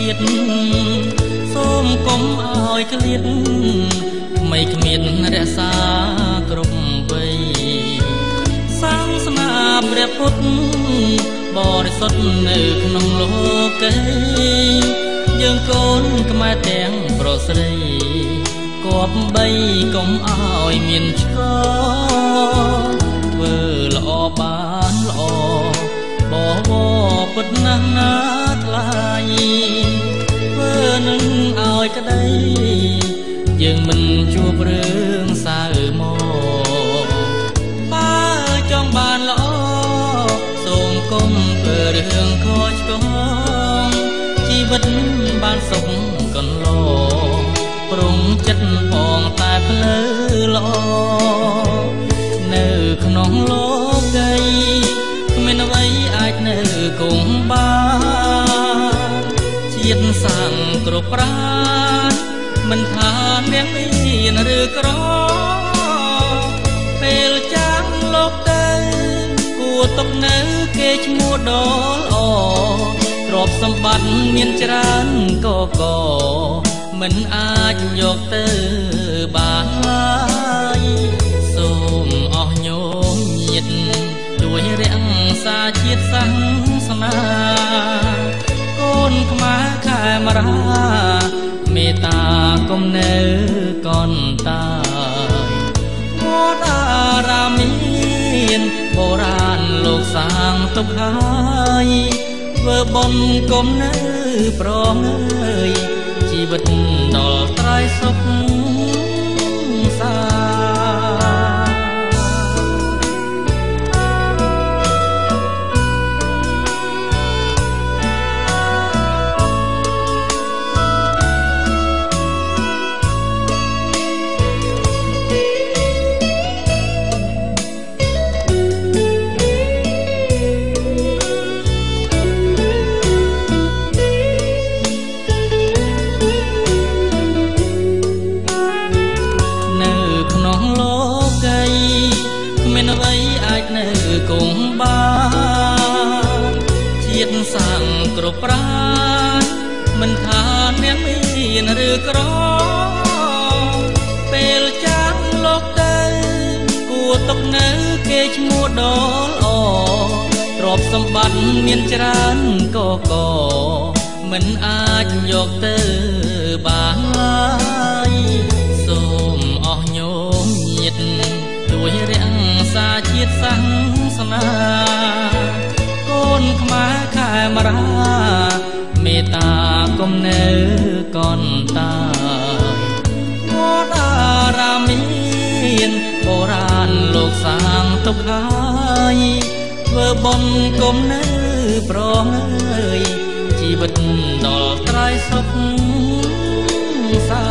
ជាតិសូមកុំឲ្យឃ្លាតមិនគ្មានរក្សាគ្រប់វ័យសាសនាព្រះពុទ្ធបរិសុទ្ធនៅក្នុងលោកីយើងកូនខ្មែរទាំងប្រុសស្រីគប្បីកុំឲ្យមានឆ្កធ្វើល្អបានល្អបវរពុទ្ធណាស់ណាថ្លៃធ្វើនឹងឲ្យក្តីយើងមិនជួបរឿងសៅមកបើចង់បានល្អសូមកុំធ្វើរឿងខុសឆ្គងជីវិតបានសុខកន្លងប្រុងចិត្តផងតែផ្លូវល្អនៅក្នុងលោកីគ្មានអ្វីអាចនៅគង់បានជាតិសាំងគ្រប់ប្រាណមិនថាមានមានឬក្រពេលចាស់លោកទៅគួរទុកនៅគេឈ្មោះដ៏ល្អទ្រព្យសម្បត្តិមានច្រើនកមិនអាចយកទៅបានឡើយសូមអស់ញោមញាតិជួយរក្សាជាតិសាសនាកូនខ្មែរខែមរាមេត្តាគុំនៅកនតាយវត្តអារាមមានបុរាណលោកសាងទុកហើយធ្វើបុណ្យគុំនៅប្រងើយជីវិតដល់ត្រៃសុខសាគង់បានជាតិសាំងគ្រប់ប្រាណមិនថាអ្នកមានឬក្រពេលចាស់លោកទៅគួរទុកនៅគេឈ្មោះដ៏ល្អទ្រព្យសម្បត្តិមានច្រើនកមិនអាចយកទៅបានឡើយសូមអស់ញោមញាតិជួយរក្សាជាតិសាសនាកូនខ្មែរខែមរាមេត្តាគុំនៅកនតាយវត្តអារាមមានបុរាណលោកសាងទុកហើយធ្វើបុណ្យគុំនៅប្រងើយជីវិតដល់ត្រៃសុខសា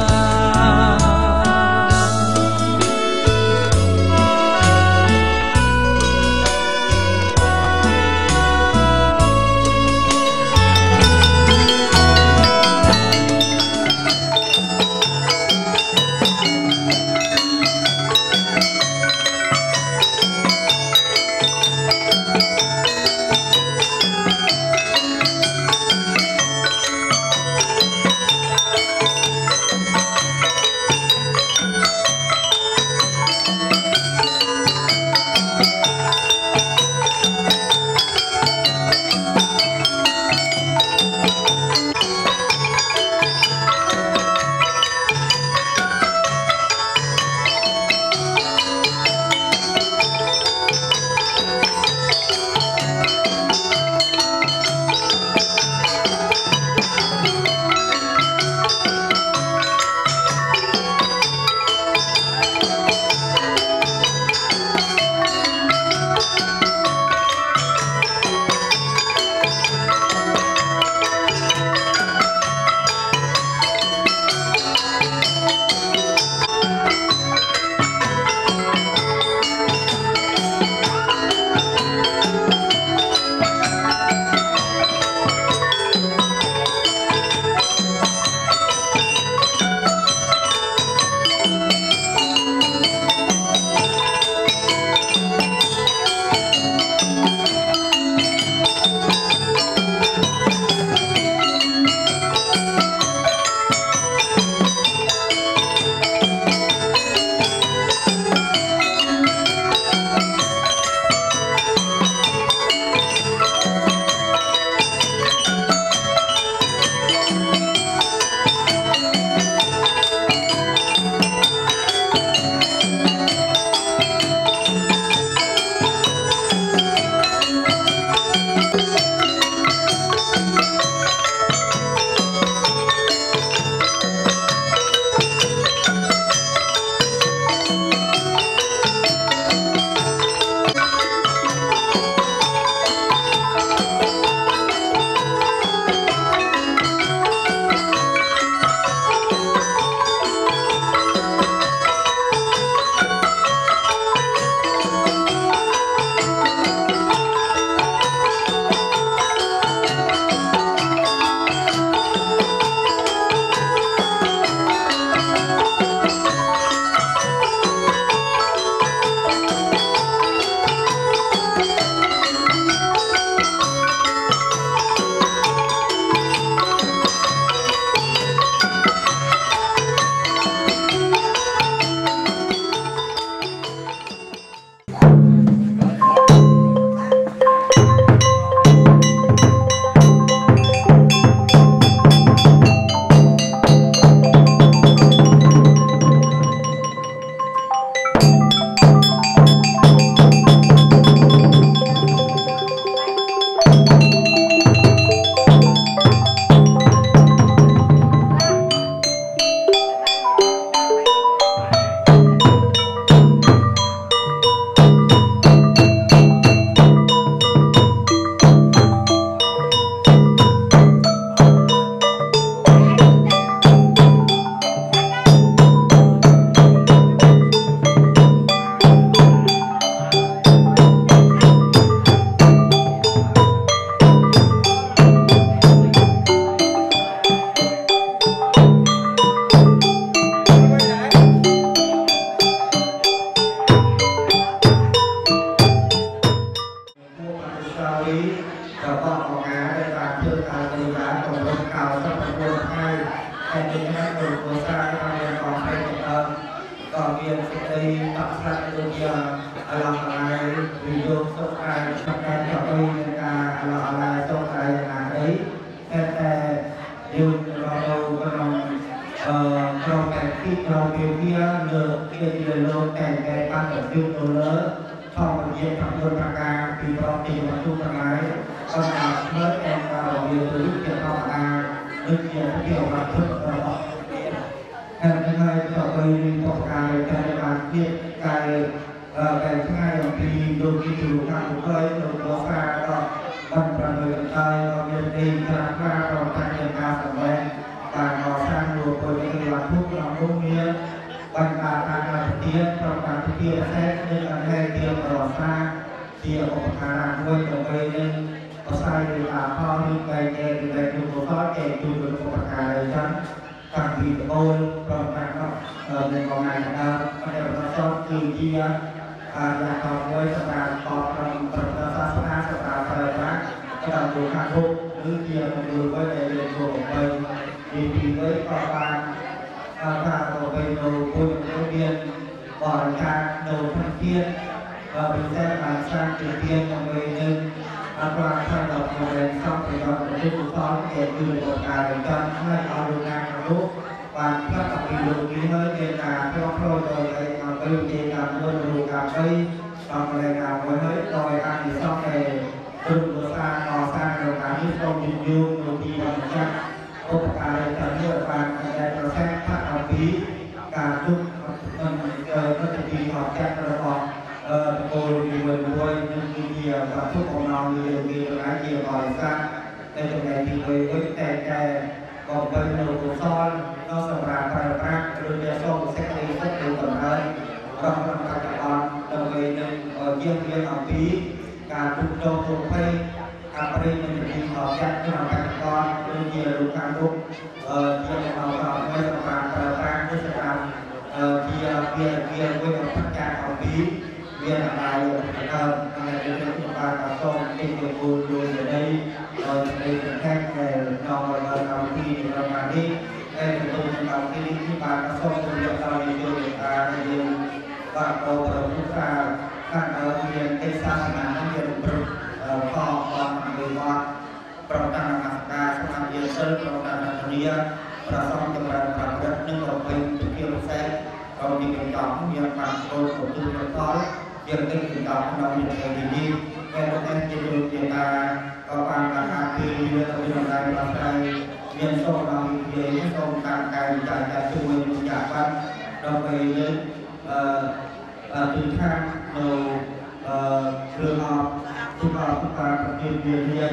สักคนง่ายแต่ในนั้นโดยตัวสร้างทำเรียนของใครก็เรียนสิ่งใดตัดสัตว์ตัวเดียวอะไรวิโยคสกายสกายต่อไปในการอะไรสกายอย่างไรแต่ยืนเรากำลังเราแต่ที่เราเพียงเลือกเลือกโลกแต่การตัดยุคตัวเลิศช่องเรียนทำตัวประการปีปรตีวัตถุทั้งหลายก็มาเมื่อแต่เราเรียนตัวยุคเกี่ยวกับอานึกเกี่ยวกับทุกการทำงานต่อไปต่อการการเรียนการแต่ง่ายอย่างปีโดยที่ถูกทางถูกเลยโดยตัวฟ้าก็บันประเมินใจเราเรียนดีขนาดว่าเราทำเรื่องการสำเร็จการก่อสร้างรวมตัวในวันทุกเราลุ่งเนี้ยบรรดาการเทียบประการเทียบแท้เรื่องอะไรเทียบก่อสร้างเทียบอุปการะด้วยตัวเอง có sai thì là kho như cây nghe thì đây chúng tôi có kể chú được một bậc cài trắng càng bị ôi rồi càng có nên còn ngày là có thể là cho từ chia là còn với các bạn có trong tập sát sát các bạn thời gian các bạn đủ khả phục thứ kia cùng với đại diện của mình thì với các bạn và của mình đầu quân đầu tiên còn các đầu thân thiên và mình sẽ làm sang triều tiên của mình nên qua thay đổi một lần xong thì nó cũng tiếp tục có thể từ một ngày cho hai ở đường ngang lúc và các tập bị đường ký hơi để là theo thôi rồi để mà cái gì làm luôn đường làm đây còn lại làm với hết rồi ăn thì xong này đường của xa cò xa rồi cả những công trình dương rồi thì bằng chắc tất cả lại trở nên và để cho phép phát học phí cả lúc nóจะมีขอบแจ็คระบบโอ้ยมีเงินด้วยมีเกียร์กับทุกของเรามีหลายเกียร์บ่อยสักในตรงไหนที่เคยไว้แต่ก็เป็นหนูซ้อนนอกสำหรับประพฤติหรือจะส่งเซ็กซี่สักหนึ่งต่อเลยก็ทำการจัดการโดยหนึ่งเยี่ยมเยียนเอาปีการทุกโจมตีการปริมาณที่ขอบแจ็คที่ทำการจัดการหรือเกียร์ลูกการลุกเยี่ยมเราต่อไม่สำหรับประพฤติด้วยกันเกียร์ไว้กับพัฒนาเอาปีเรียนอะไรนะครับอะไรเรื่องที่มากับต้องที่เรียนรู้อยู่ในในแค่นอนเราที่เรามาที่ได้เป็นตัวเราที่มากับต้องตัวเราในเรื่องการในเรื่องว่าเราทุกการการเรียนในศาสนาเรียนข้อความหรือว่าประการนักการสมาเรียนเสริมประการนักเรียนประสบจำนวนประเภทหนึ่งเราเป็นตัวเกี่ยวกับเรามีการต่อเรียนการโตตัวตัวyang penting kita mengambil ini kemudian kita kepada hati dia terjadi pasal yang seorang dia ini seorang kaya jaga semua menjabat dan ini tuhan berhak suka berdiri dia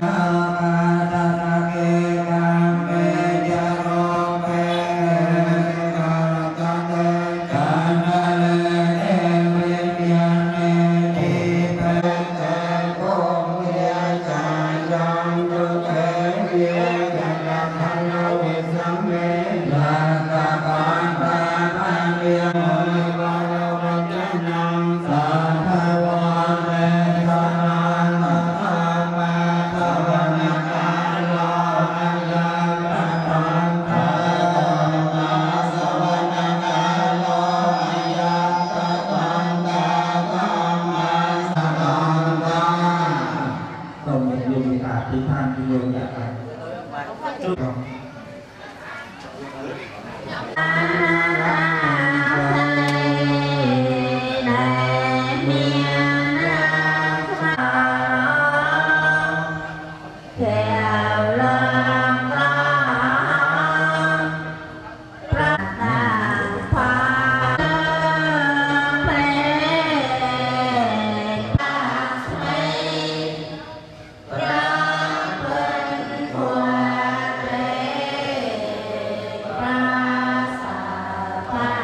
Bye.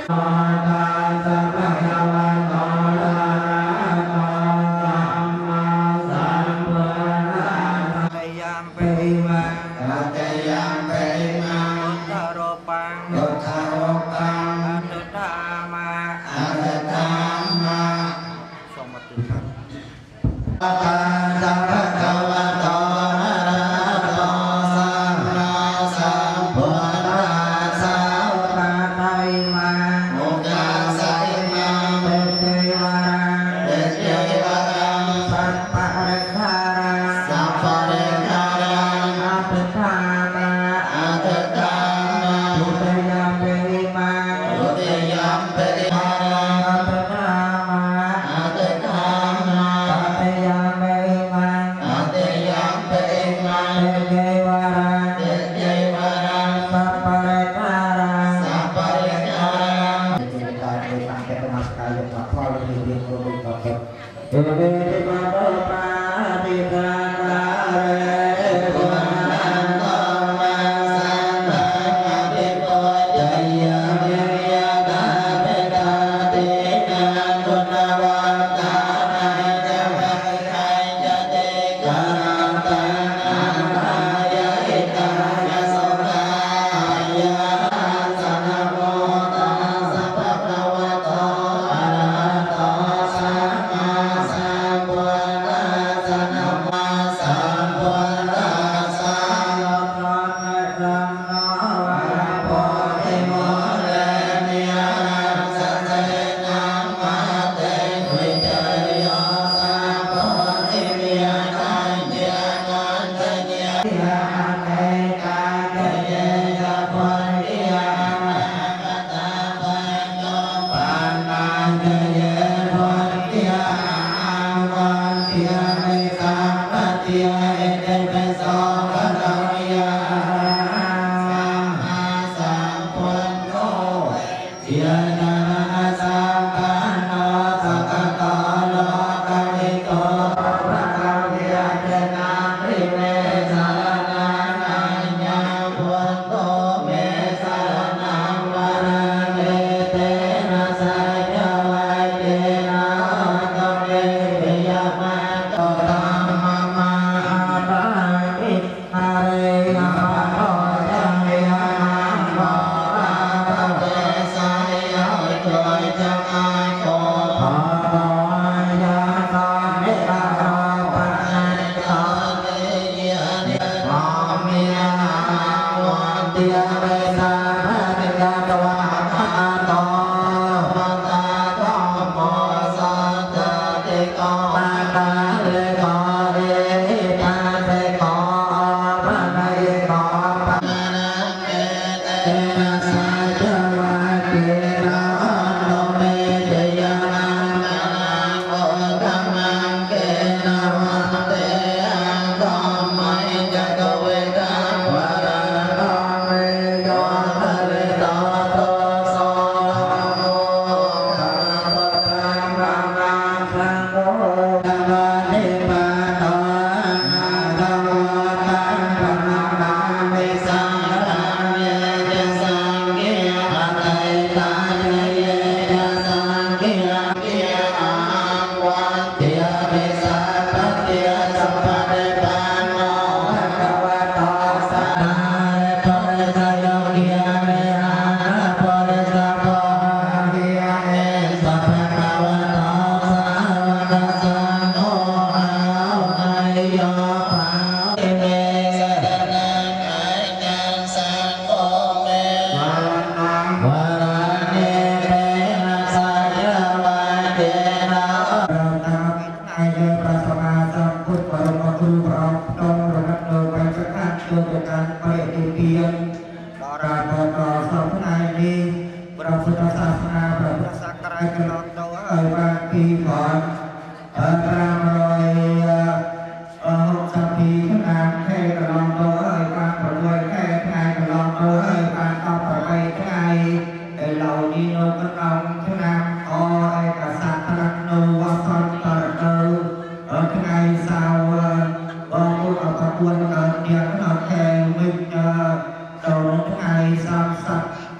วิ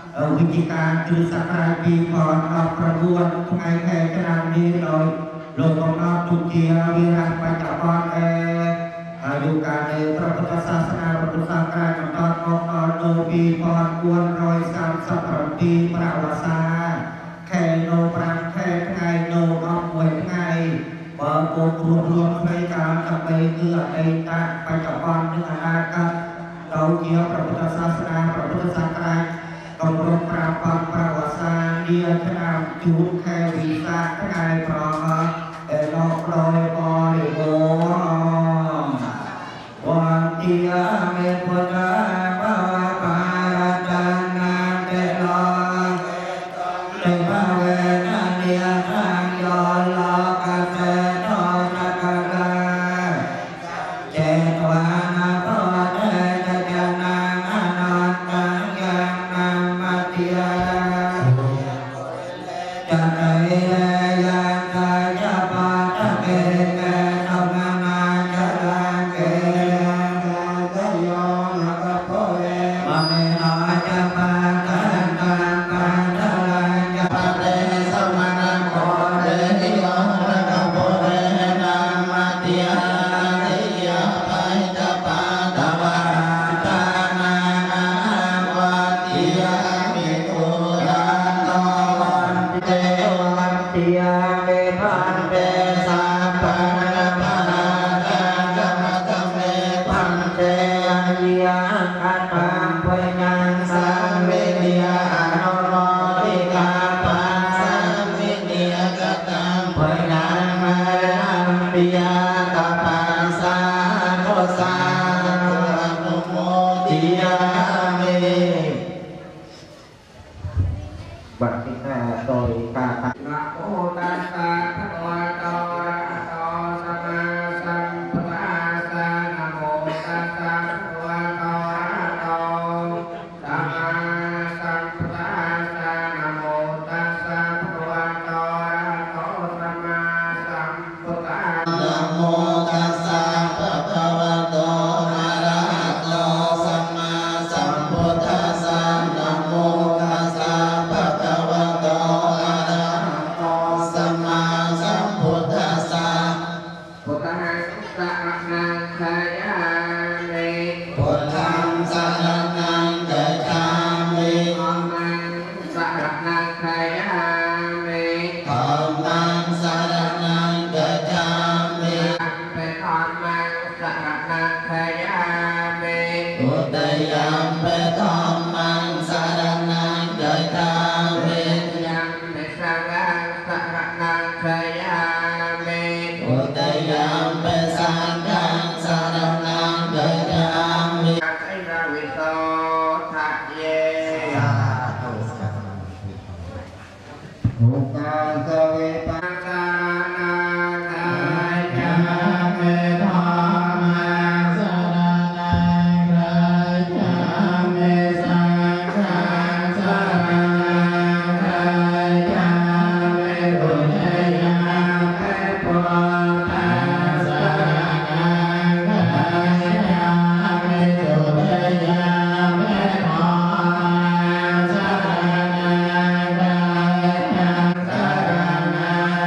វិជាការគឺសក្តានុពល19ថ្ងៃខែឆ្នាំនេះដោយលោកកំណត់ទុជាវិរៈបច្ចុប្បន្នអាយុកាលនៃព្រះពុទ្ធសាសនាពុទ្ធសករាជបន្តមកដល់2437ប្រវត្តិសាស្ត្រខែនៅ5ខែថ្ងៃនៅ11ថ្ងៃបើគោគ្រប់រួមផ្នែកការដើម្បីគឺអតីតបច្ចុប្បន្ននិងអនាគតដោយជាព្រះពុទ្ធសាសនាព្រះពុទ្ធសករាជកំរងប្រាំប្រវត្តិសាស្ត្រនាឆ្នាំជួនខែវិសាខថ្ងៃប្រហ័សលោកដោយបរិបូរណ៍វន្ទាមេពុទ្ធបាបារតនាទេឡទេវវេណានិយខាងយោលោកសេតតកកាចេតវានាបតេតចនាអនន្តយ៉ាងនាមតិយាចតេយ៉ាងកាយបតកេកេតមនាចលាកេកយោនកពវេមនេនោចបាកានកានកានតលាចបតេសមណโกเรនិយោនកពវេនាមតិយានិយបច្ចបតវតានាវតិយាមិទុរានវន្ទេវន្តិយាមេพันเตสัพพะมหากัมมะกัมเมพันเตยังอัตตังปุญญังสัมมิเนียอนุโมทิกาปังสัมมิเนียกตังปุญญังมะนัมปิยกปังสังโฆสังอนุโมทิยามิบัดนี้โดยการนะโมตัสสะภะคะวะโตอะระหะโตสัมมาสัมพุทธัสสะนะโมตัสสะภะคะวะโตอะระหะโตสัมมาสัมพุทธัสสะนะโมตัสสะภะคะวะโตอะระหะโตสัมมาสัมพุทธัสสะนะโมตัสสะภะคะวะโตอะระหะโตสัมมาสัมพุทธัสสะนะโมตัสสะภะคะวะโตอะระหะโตสัมมาสัมพุทธัสสะพุทธังสรณังคายามิพุทธังสรณังกัจฉามิธัมมังสรณังคายามิธัมมังสรณังกัจฉามิเป็นธัมมังสรณังคายามิอุตยัมเป็นธัมมังสรณังกัจฉามิยังเป็นสังฆังสรณังคายามิอุตยัมเป็นสังฆังสรณังกัจฉามิไตรวิโสทะเยอุปาสเวปัสสานาคายจาเมธัมมังสรณังกัจฉามิสังฆังสรณังกัจฉามิอุตยัมเป็นพุทธังสรณังกัจฉามิอุตยัมเป็นธัมมังสรณังกัจฉามิสรณัง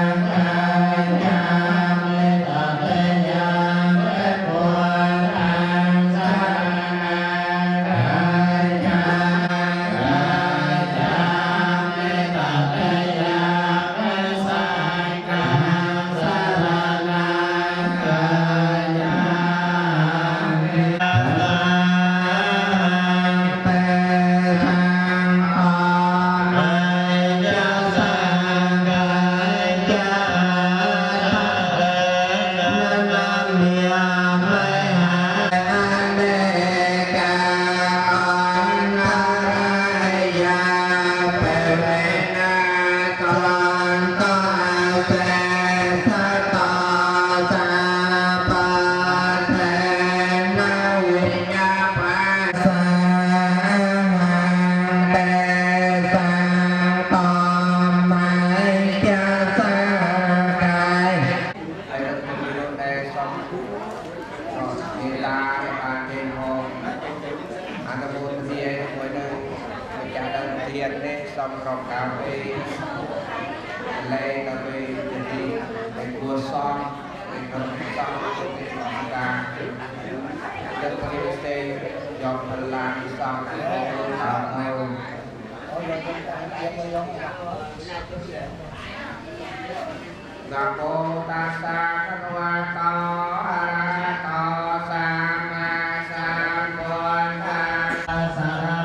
xong rộng cà phê lê cà phê thì để cua son để cầm xong để làm ca dân kia tê dọc phần làm xong thì làm theo Nam mô Tassa Bhagavato Arahato Samma Sambuddhassa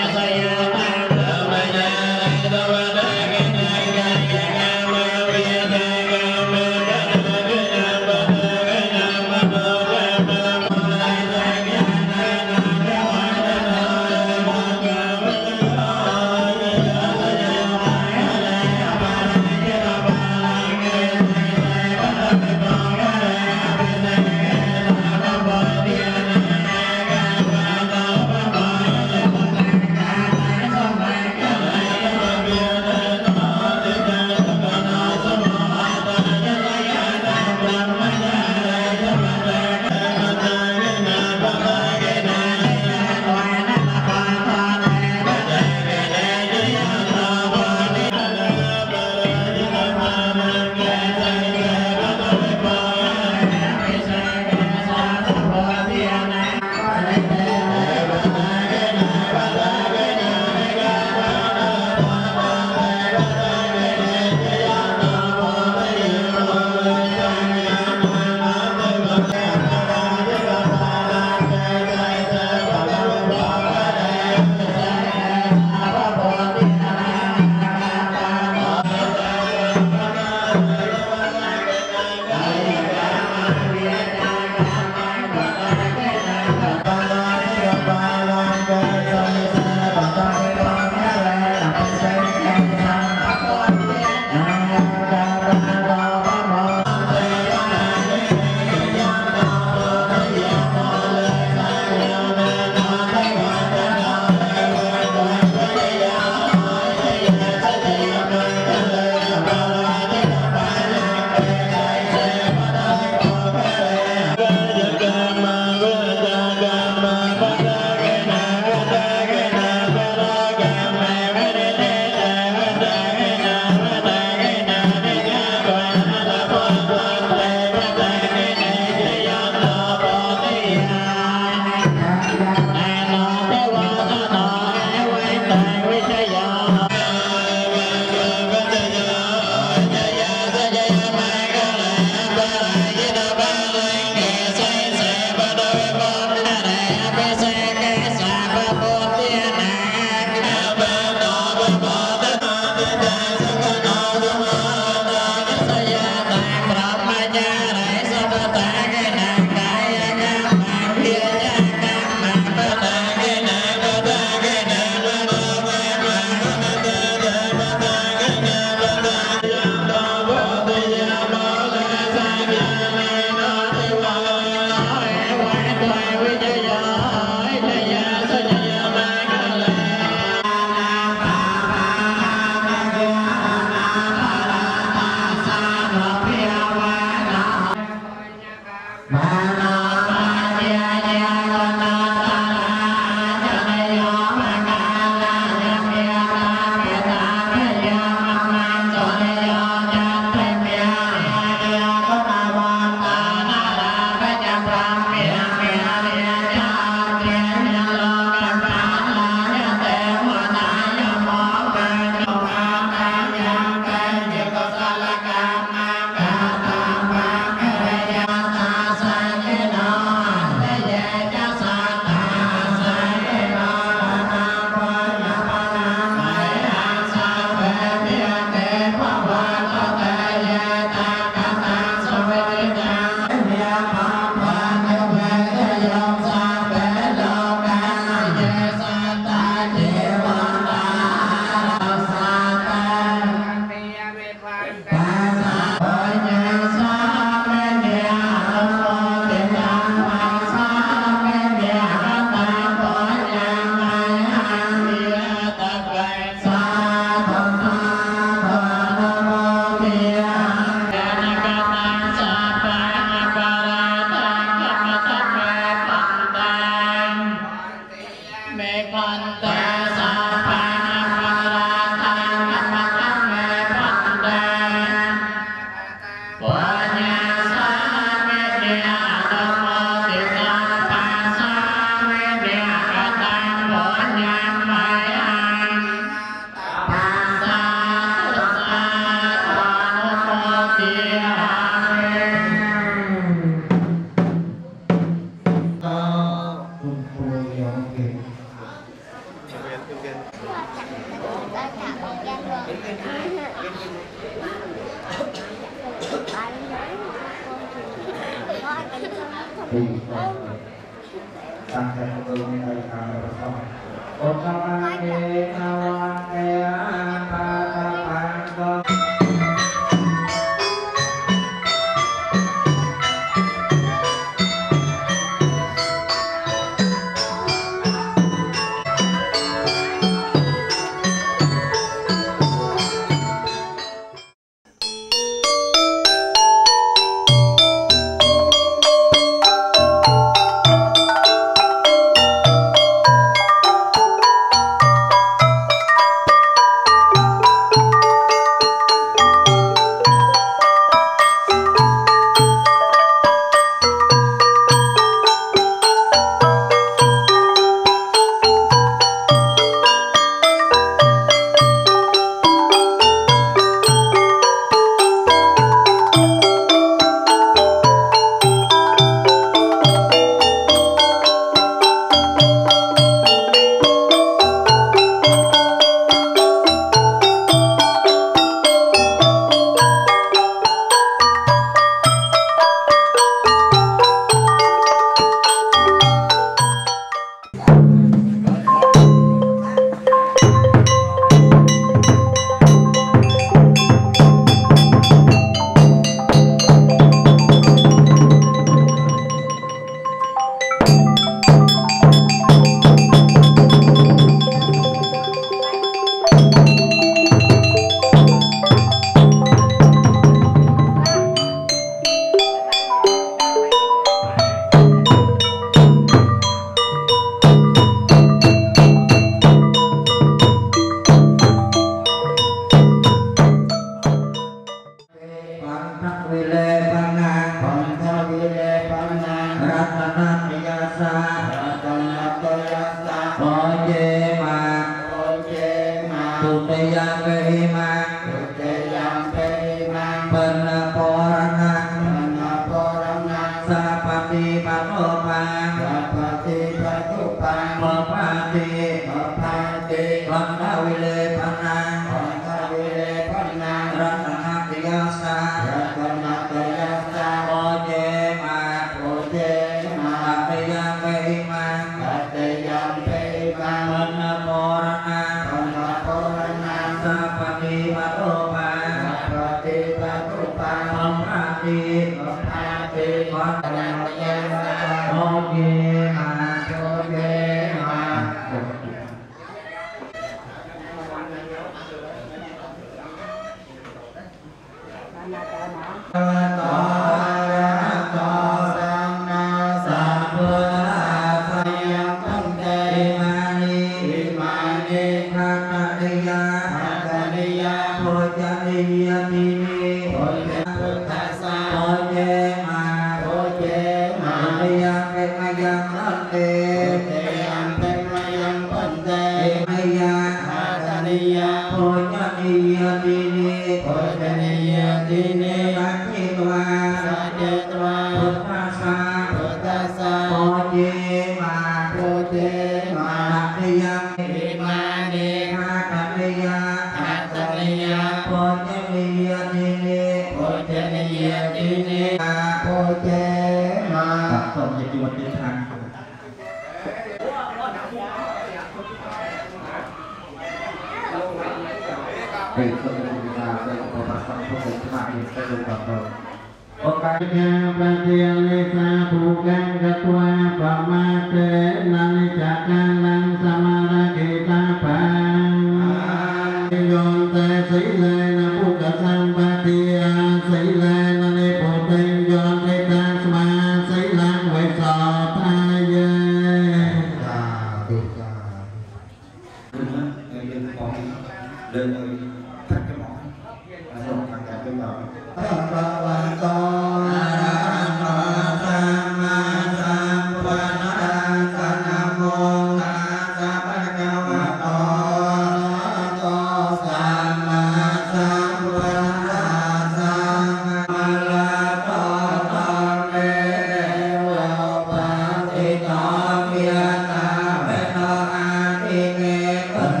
Hãy subscribe cho kênh Ghiền Mì Gõ để không bỏ lỡ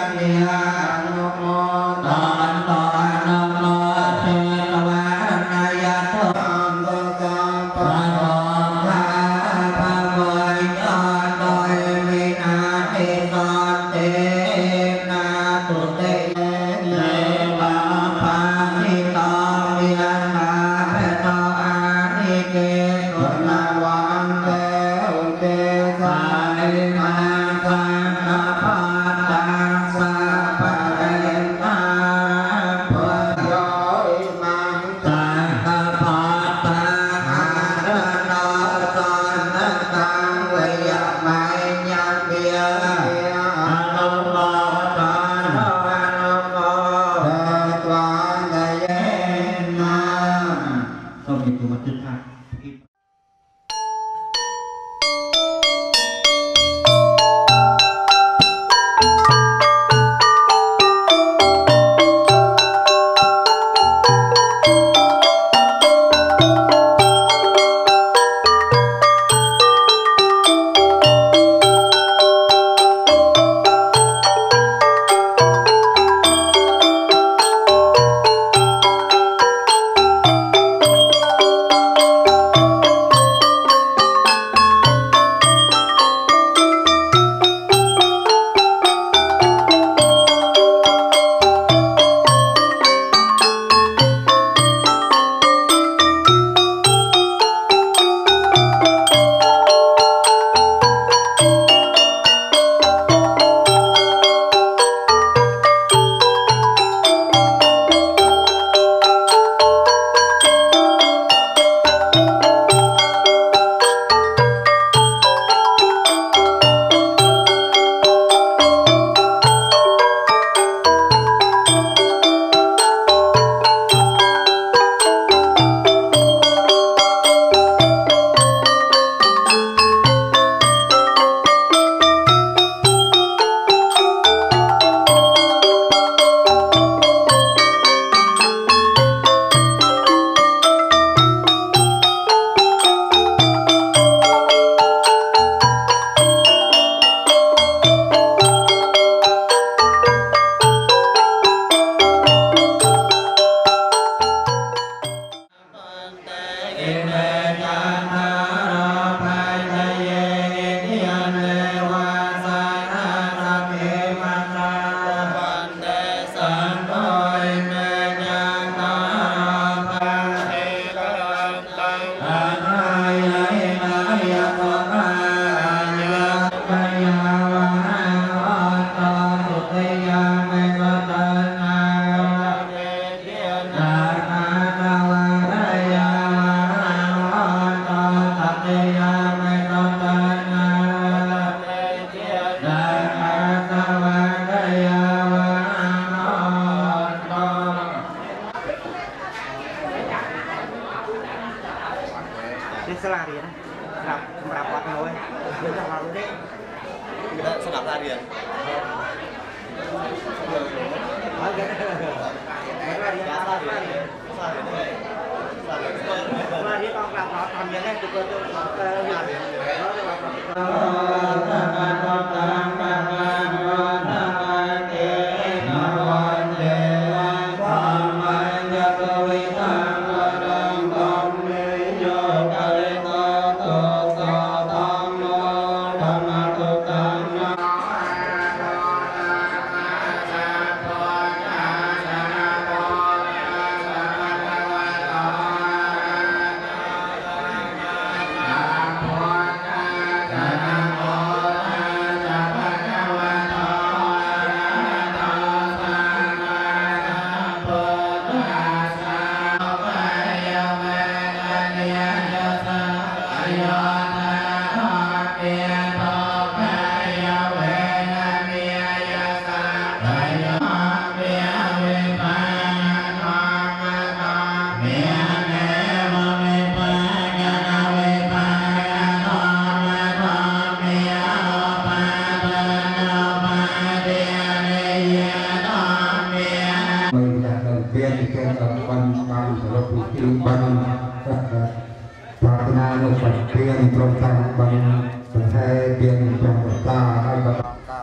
น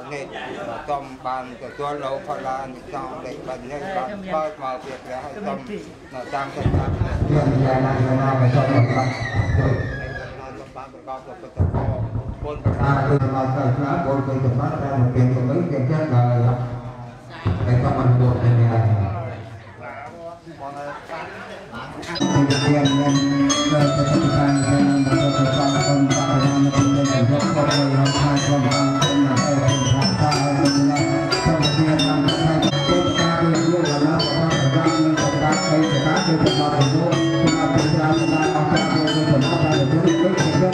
នេះសូមបានទទួលនៅផល្លានិសង្ឃដែលបាននេះបានបើកមកពីព្រះហើយសូមនៅតាមទៅតាមមានយ៉ាងណាយ៉ាងណាក៏សូមបានប្រកបទៅពុទ្ធពរបុណ្យប្រការគឺមកទៅណាបុណ្យគឺសម្បត្តិដែលមានកម្រិតជាចិត្តដល់ហើយក៏បានបុណ្យនេះហើយមាននៅទៅទីខាងនៅទៅតាមคนបរិមាណនៅក្នុងរកក៏បានខាងខ្លួនបាននៅហើយថាថានៅក្នុងទៅមានតាមខាងទៅការរៀនយកដល់របស់ប្រដានឹងប្រដាទៅជាការគឺប្រដាទៅនោះគឺអភិបាលបានអស់ទៅទៅសម្រាប់តែទៅគឺជាយក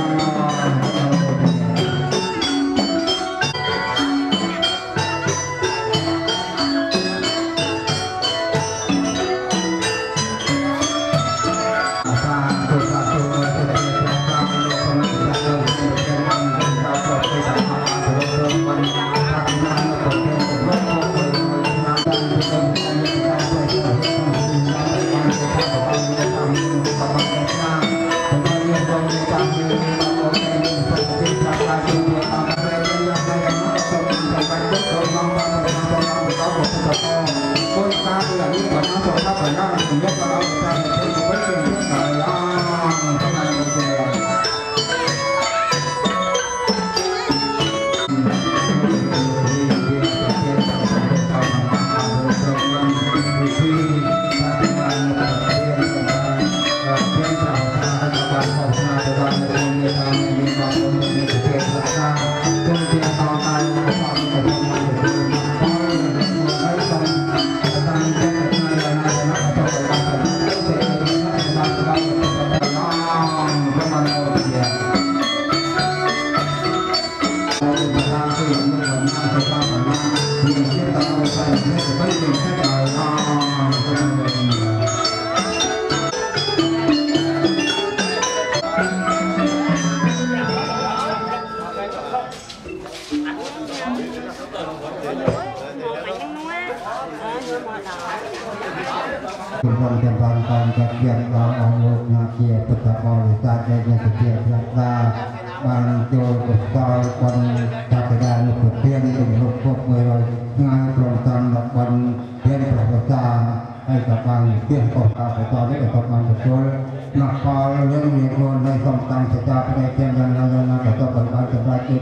បានចូលទៅដល់បានតាកដានុប្រធានជំនុំពុក100ថ្ងៃត្រង់តាមបានរៀនប្រវត្តិសាស្ត្រហើយក៏បានទៀងក៏ការបន្តនេះក៏បានទទួលnak kal yang mikon dan somtang setiap penelitian yang lain atau berbagai berbagai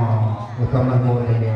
utama boleh dia.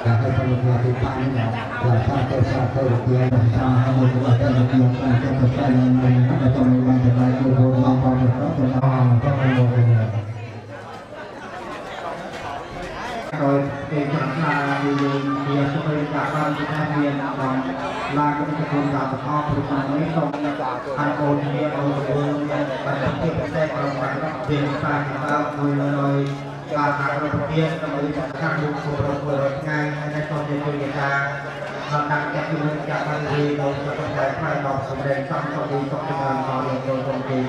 là hai con người thì pan là sao tôi tiền sao hai người cũng là tiền là cho tôi mình đã cho mình làm được lại tôi vô mong mong được đó tôi có người rồi thì chúng ta thì sẽ phải đặt ra những cái viên còn là cái công tác của họ thì còn mấy công hai con thì ở đường và những cái xe còn phải tiền phải rồi và hàng đầu tiên là mới khắc phục của ngayในตอนที่คุยกันทางการจัดการจัดการดีเราจะต้องใช้ไฟดอกสำเร็จต้องดีต้องเป็นการต่อเนื่องโดยตรงจริง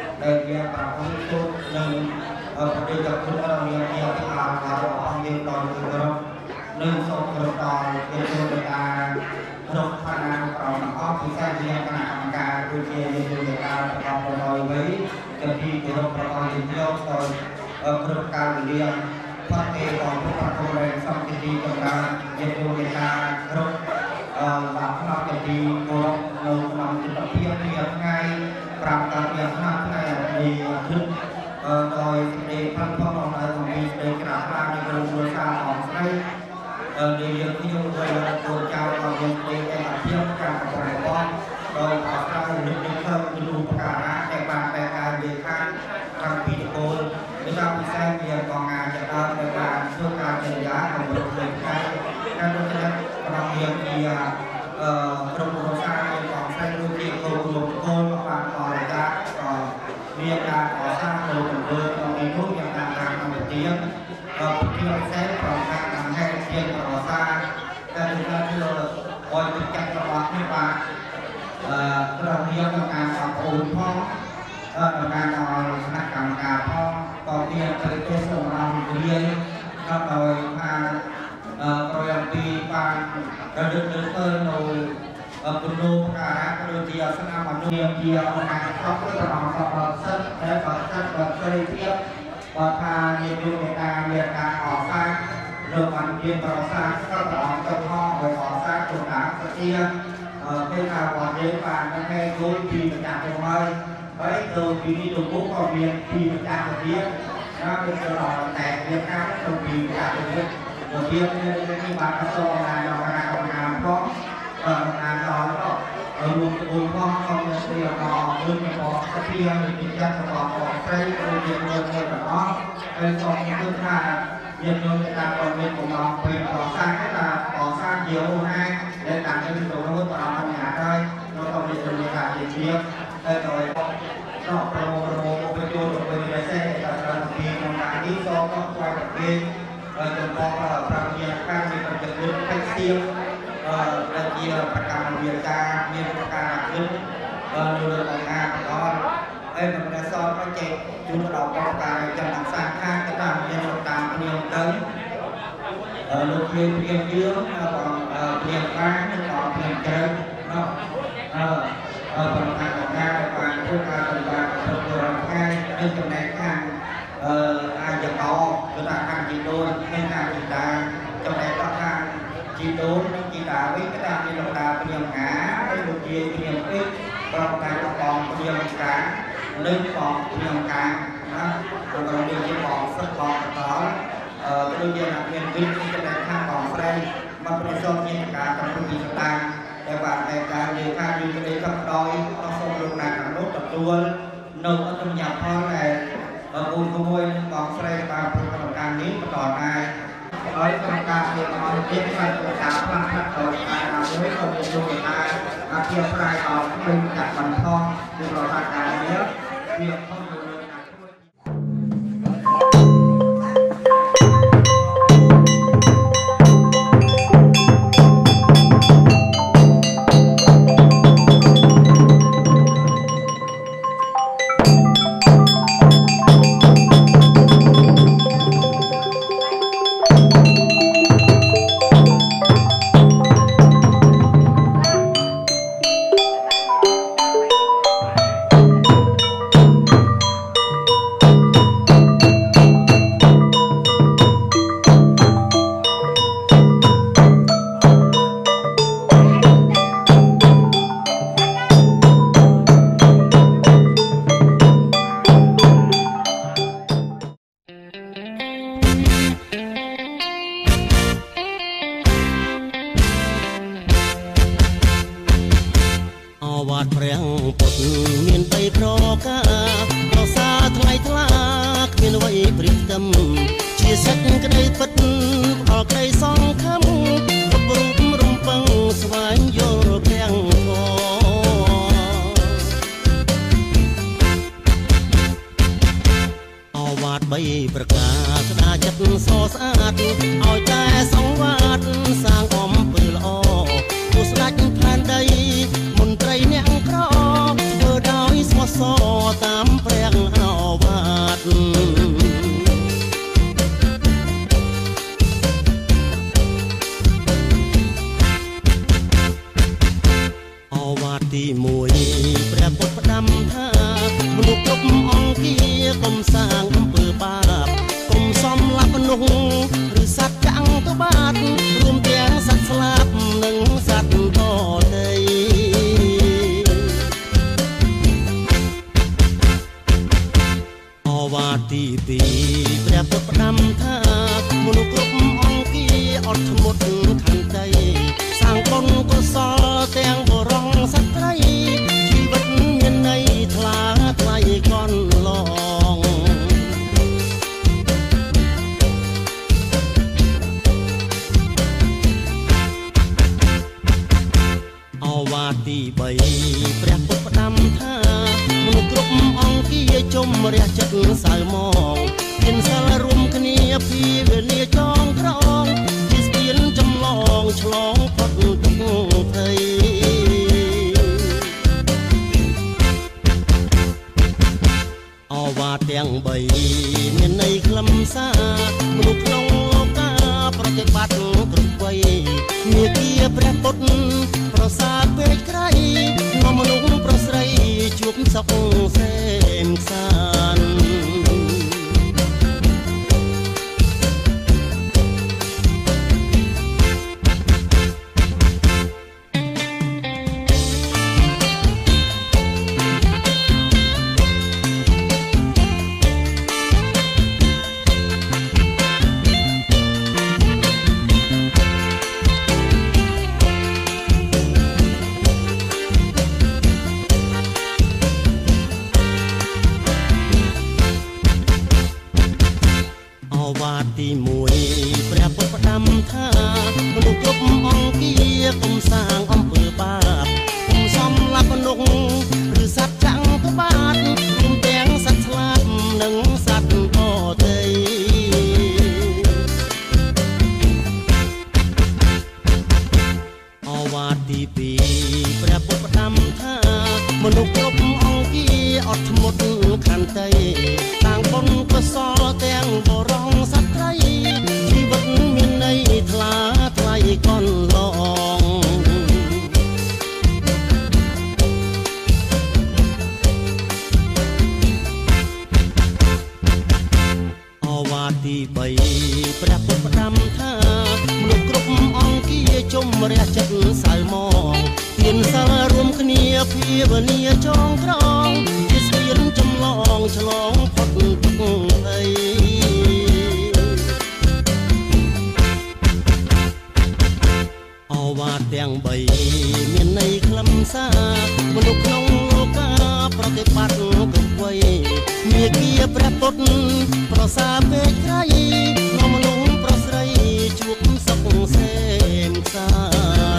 Hãy subscribe cho kênh Ghiền Mì Gõ để không bỏ lỡ จะที่เกี่ยวกับประกอบเที่ยวตอนกระบวนการเรียนพัฒนาของผู้ประกอบการสมัยที่กำลังยังอยู่ในการกระบหลักนอกจากที่เรานำจุดเทียบง่ายปรับการเรียนง่ายในทุกโดยในพันธุ์ของเรามีในกระดาษในกระบวนการของใช้ในเรื่องที่โดยตัวเจ้าเรายังในการเทียบการประกอบโดยขอเข้าในเรื่องเพิ่มเป็นรูปการในการเรียนการทำปีโกนหรือการพิเศษเรียนกองงานจะได้ในการช่วยการเรียนรู้ของบริเวณการดูแลเราเรียนที่กระบวนการเรียนของใช้รูปที่โกนโกนการต่อระยะเรียนการก่อสร้างโดยตรงเรามีรูปอย่างต่างๆทำเตียงเที่ยวเซฟของการทำให้เตียงก่อสร้างการดูแลที่เราคอยติดจับระวังให้ว่าเราเรียนการปรับปรุงห้องการเอาคณะกรรมการห้องต่อเรียนไปเทศส่งเราเรียนก็โดยมาโปรยปีปานกระดึกเดินเติร์นคุณดูการกระดูกเดียวสนามมันเดียวเดียวงานเขาก็จะมาสอบเซตและสอบเซตแบบเคยเทียบว่าทางเรียนรู้ในการเรียนการออกสร้างเรื่องมันเรียนต่อสร้างก็ต่อเจ้าพ่อไปออกสร้างตัวหนังสเตียเป็นข่าววันเรียนผ่านกันแค่รู้ปีประจักษ์ตรงไหนไว้ตัวปีนี้ตัวปุ๊บก็เรียนปีประจักษ์เรียนแล้วเป็นตลอดแต่เรียนการตัวปีประจักษ์เรียนตัวเรียนที่มากระทรวงงานเรางานเพราะงานเราก็รวมตัวพ่อเขาเรียนต่อเรื่องของสเตียเป็นจักรต่อของใช้เรียนแบบน้องเป็นสองขึ้นหน้าเรียนรู้การต่อเรียนของเราเป็นก่อสร้างให้เราก่อสร้างเดียวให้และต่างกันเป็นตัวรู้ต่อทำงานได้เราต้องเรียนรู้การเรียนเรียนได้โดยนอกโปรเป็นตัวเป็นในเส้นการทีมงานที่ซ้อมก็ควรเรียนจนพอประเมียการมีการจัดการแท็กซี่และเกี่ยวกับการเรียนการมีการขึ้นดูแลของงานก่อนมันจะซ้อมก็เจ็บจุดดอกกองการจำนำสร้างข้างก็ตามเรียนตามเรียนตึ้งลูกเรียนเยอะเรียนบ้านต่อเรียนเจริญเนาะผลงานของงานการพูดการปฏิบัติตัวง่ายเรื่องจำแนกข้างอาจจะต่อหรือว่าการจีโดนให้การจีตาจำแนกก็ข้างจีโดนจีตาวิก็ตามมีหลักการเรียนหาให้ลูกเรียนเรียนฟิกประการประกอบเรียนการเรื่องของเรียนการนะเราเรียนที่ของสักของต่อโดยเรียนเรียนวิทย์ที่จะได้ข้างของใครมันเป็นส่วนเรียนการทำธุรกิจต่างแต่ว่าในการเรียนการเรียนก็ได้ก็โดยต้องส่งลงในการลดตัดตัวนกต้องหยับพอในบุญขโมยของใครตามประกอบการนี้ต่อในโดยกรรมการเรียนเอาเทียบไปตัวจากพลังพัฒนาการเอาไว้คนเรียนรู้ได้การเทียบรายต่อเป็นจากบรรทองดูประวัติการเนี้ยเรียนข้อมูลประกาศสนาจัดโซสะอาดเอาใจสองวาดสร้างอมปืนล้อผู้สลัดแผ่นใดมนตรีเนียงครอเบอร์ดาวสมอสอตามแปลงเอาวาดเอาวาดที่มวยแปรปดประดำท่ามนุษย์វ៉ាទីពីព្រះពុទ្ធផ្ដាំថាមនុស្សគ្រប់អង្គគាអត់ធ្មត់ខន្តីសាងបុណ្យកុសលទាំងបរងសត្រីជីវិតមានន័យថ្លាថ្លៃកន់ឡងអវ៉ាទី3ព្រះពុទ្ធផ្ដាំថាមនុស្សគ្រប់អង្គគាជំរះចិត្តសៅមងគិនសិលរួមគ្នាពីវេលាចងក្រងជាស្ពានចម្លងឆ្លងផុតទុក្ខភ័យអវ៉ាទាំង3មានន័យខ្លឹមសារមនុស្សក្នុងលោកាប្រតិបត្តិគ្រប់វ័យមាគ៌ាព្រះពុទ្ធប្រសាពេកក្រៃនាំមនុស្សប្រស្រីជួបសុខសេមសានទី1ព្រះពុទ្ធផ្ដាំថាមនុស្សគ្រប់អង្គគាកុំសាងអំពើបាបកុំសំឡាប់មនុស្សឬសត្វចាំងក្បាតរួមទាំងសត្វស្លាប់និងសត្វបតីអវ៉ាទី2ព្រះពុទ្ធផ្ដាំថាមនុស្សគ្រប់អង្គគាអត់ធ្មត់ខន្តីតាំងបុណ្យកុសលទាំងបរងសត្រីជីវិតមានន័យថ្លាថ្លៃកន់ឡងអវ៉ាទី3ព្រះពុទ្ធផ្ដាំថាមនុស្សគ្រប់អង្គគាជំរះចិត្តសៅមងទានសិលរួមគ្នាភាវនាចងក្រងជាស្ពានចម្លងឆ្លងផុតទុក្ខភ័យអវ៉ាទាំង3មានន័យខ្លឹមសារមនុស្សក្នុងលោកាប្រតិបត្តិគ្រប់វ័យមាគ៌ាព្រះពុទ្ធប្រសាពេកក្រៃនាំមនុស្សប្រស្រីជួបសុខសេមសាន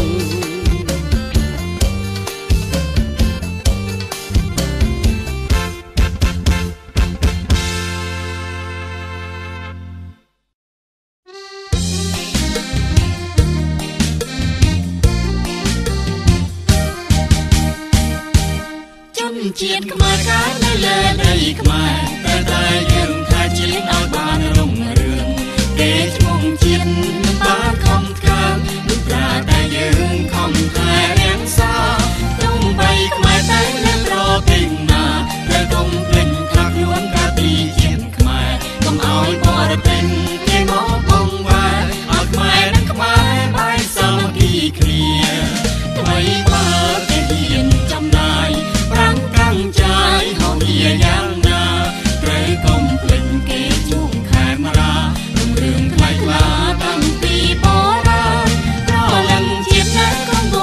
ជាតិខ្មែរកើតនៅលើដីខ្មែរតែយើងថាជាតិឲ្យបានរុងរឿងគេឈ្មោះជាតិបានខំថ្កើងដូចប្រាតែយើងខំថែរាក្សាទុំបីខ្មែរតែនៅប្រទេសណាតែទុំពេញថាខ្លួនការពីជាតិខ្មែរកុំឲ្យបរទេសគេមកបងវ៉ាឲ្យខ្មែរនិងខ្មែរបាយសាមគ្គីគ្នាថ្មីបើគេហ៊ានចំណាយចាយហោវាយ៉ាងណាត្រូវកុំភ្លេចគេជួងខេមរារឿងខ្លៃខ្លាតាំងពីបរាណក្រឡឹងជាតិណាកុំ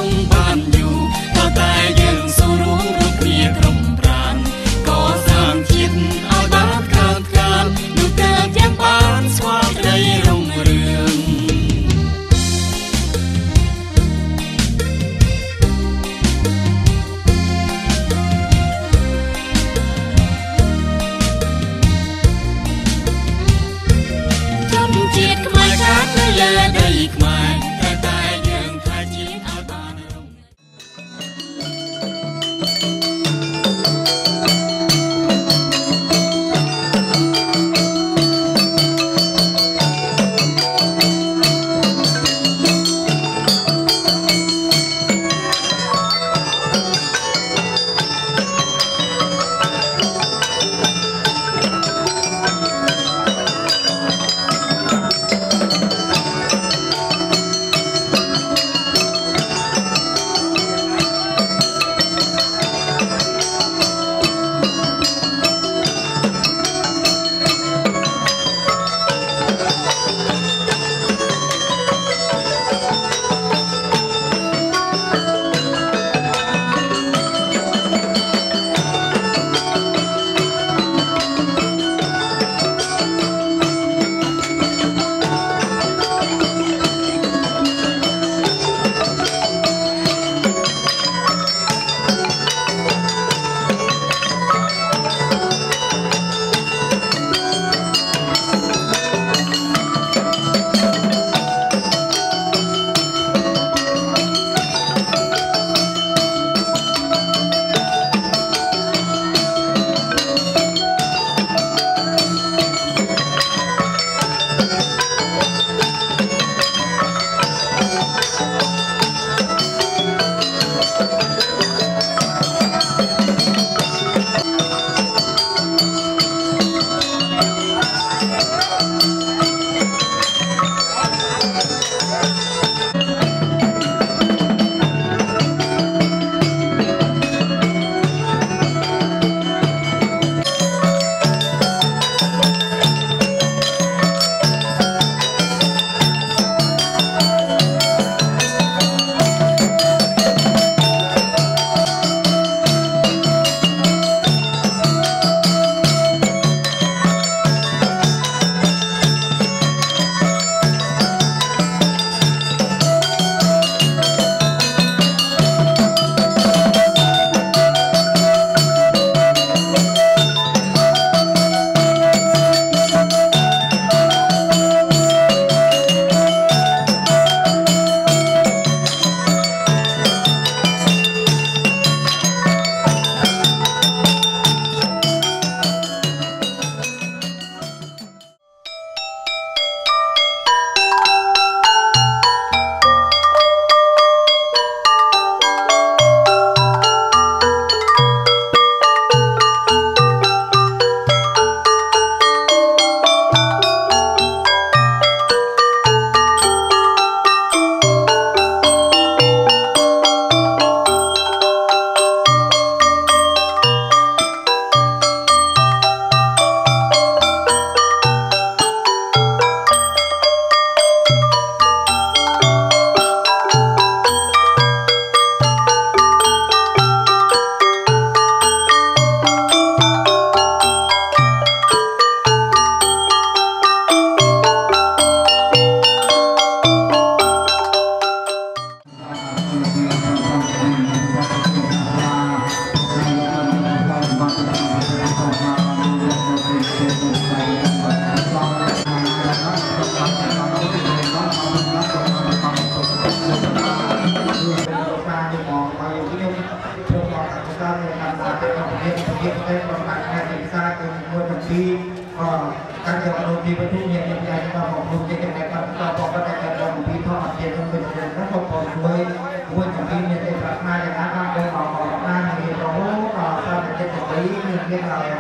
ប្រកាសថ្ងៃទីផ្សារគឺមួយទាំងពីរក៏ការយករូបទីប្រទេសមានយ៉ាងក៏មករួមជាចំណែកក៏បកតែការយកពីធម្មជាតិក្នុងវិទ្យាសាស្ត្រក៏ផងមួយទាំងពីរមានតែប្រាថ្នាយ៉ាងណាក៏មកបានមានរហូតដល់តាមចិត្តទីមានឲ្យហងទៅ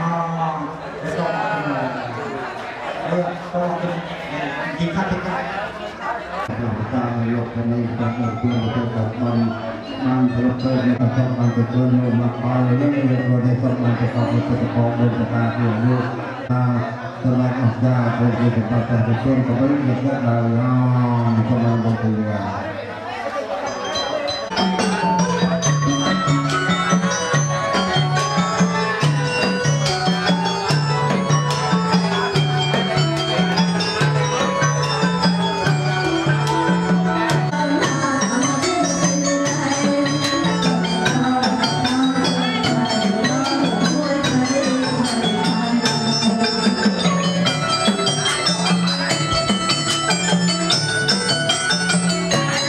ទីខាត់ទីខាត់ការយកទៅនៃការអភិវឌ្ឍទៅដល់បានប្រកបដោយការបានទទួលយកមកផលនេះយើងក៏ได้សម្បត្តិទៅទៅទៅដោយប្រការជានោះថាសម្រាប់អស្ចារ្យពលជាបទប្រជុំក៏មិនមានដល់សម្រាប់បងប្អូនក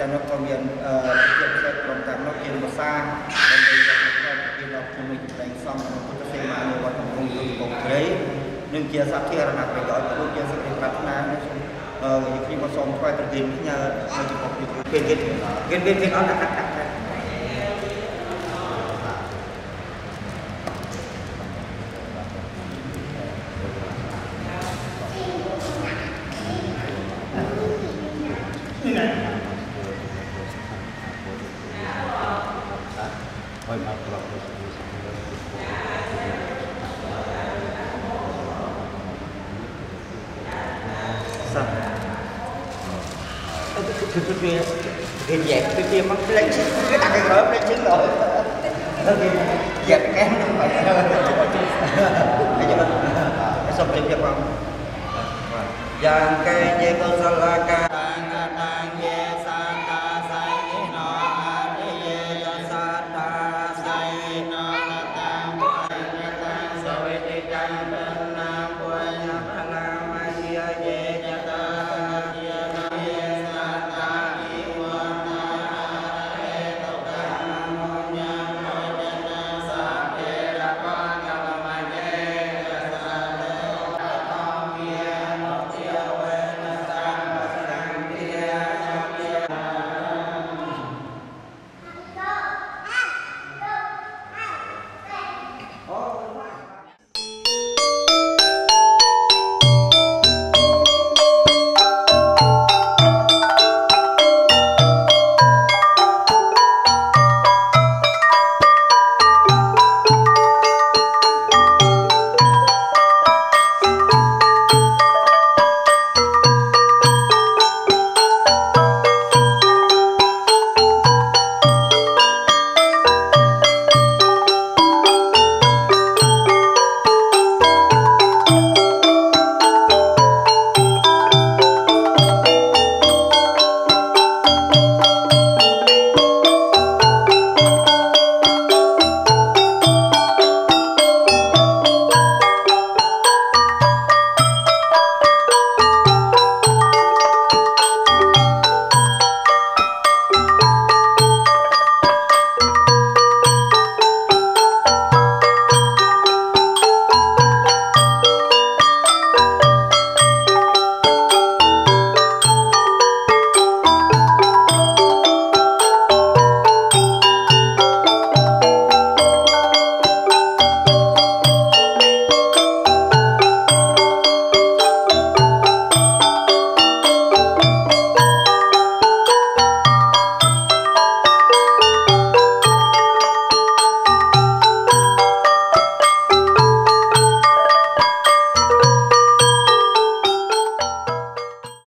ចានោះក៏មានជាពិសេសក្រុមតាមនោះជាភាសាដើម្បីយកទៅពីដល់ជំនួយចម្លែងសំពុទ្ធសេនានៅវត្តកំពង់កំពរីនឹងជាសាធារណប្រយោជន៍រួមជាសេចក្តីប្រាថ្នាខ្ញុំក៏សូមថ្វាយប្រទានផ្ញើនៅចំពោះគេអត់ដាក់Cái dẹp cái kia mất lấy cái đặt cái rớp lấy trứng rồi dẹp cái không phải xong tìm cho con và cái dây con salaca